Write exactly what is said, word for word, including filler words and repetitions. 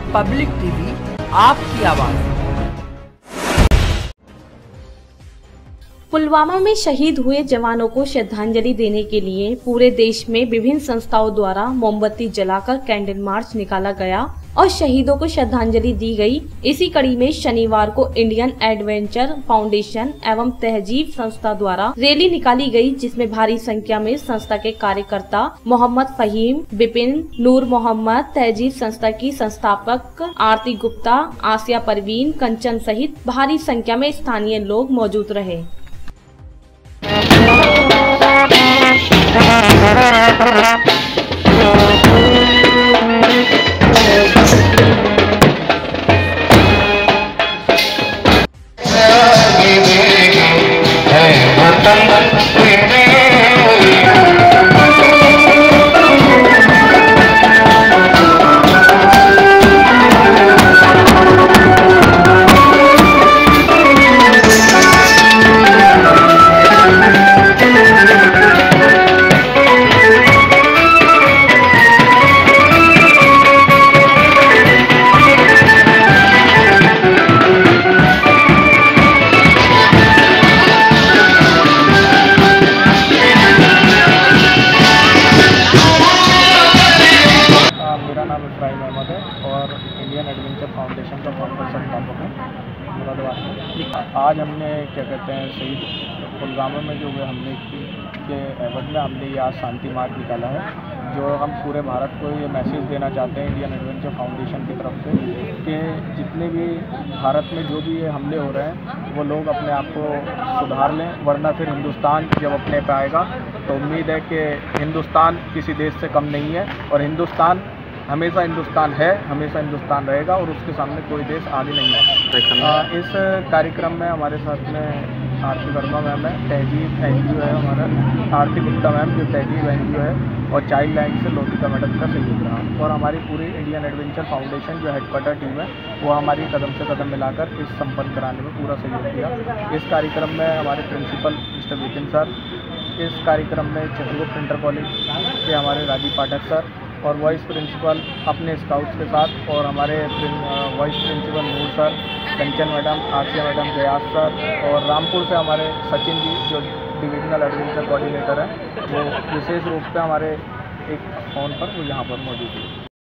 Public TV, आपकी आवाज। पुलवामा में शहीद हुए जवानों को श्रद्धांजलि देने के लिए पूरे देश में विभिन्न संस्थाओं द्वारा मोमबत्ती जलाकर कैंडल मार्च निकाला गया और शहीदों को श्रद्धांजलि दी गई। इसी कड़ी में शनिवार को इंडियन एडवेंचर फाउंडेशन एवं तहजीब संस्था द्वारा रैली निकाली गई, जिसमें भारी संख्या में संस्था के कार्यकर्ता मोहम्मद फहीम, बिपिन, नूर मोहम्मद, तहजीब संस्था की संस्थापक आरती गुप्ता, आसिया परवीन, कंचन सहित भारी संख्या में स्थानीय लोग मौजूद रहे। मेरा नाम इब्राहिम अहमद है और इंडियन एडवेंचर फाउंडेशन का फाउंडर संस्थापक है मुरादाबाद। आज हमने क्या कहते हैं शहीद पुलवामा में जो हमले की के एवज में हमने ये आज शांति मार्च निकाला है, जो हम पूरे भारत को ये मैसेज देना चाहते हैं इंडियन एडवेंचर फाउंडेशन की तरफ से कि जितने भी भारत में जो भी ये हमले हो रहे हैं वो लोग अपने आप को सुधार लें, वरना फिर हिंदुस्तान जब अपने पे आएगा तो उम्मीद है कि हिंदुस्तान किसी देश से कम नहीं है और हिंदुस्तान हमेशा हिंदुस्तान है, हमेशा हिंदुस्तान रहेगा और उसके सामने कोई देश आगे नहीं है। इस कार्यक्रम में हमारे साथ में आरती वर्मा मैम है, तहजीब एन जी ओ है हमारा, आरती गुप्ता मैम जो तहजीब एन जी ओ है और चाइल्ड लाइन से लोटिका मैडम का सहयोग रहा और हमारी पूरी इंडियन एडवेंचर फाउंडेशन जो हेडक्वार्टर टीम है वो हमारी कदम से कदम मिलाकर इस संपन्न कराने में पूरा सहयोग दिया। इस कार्यक्रम में हमारे प्रिंसिपल मिस्टर विपिन सर, इस कार्यक्रम में चित्रगुप्त इंटर कॉलेज के हमारे राजीव पाठक सर और वाइस प्रिंसिपल अपने स्काउट्स के साथ और हमारे vice principal Noor sir, Kanchan madam, Asiya madam, Jayas sir और रामपुर से हमारे सचिन जी जो डिविजनल एडवेंचर कोऑर्डिनेटर हैं, वो विशेष रूप से हमारे एक फ़ोन पर वो यहाँ पर मौजूद है।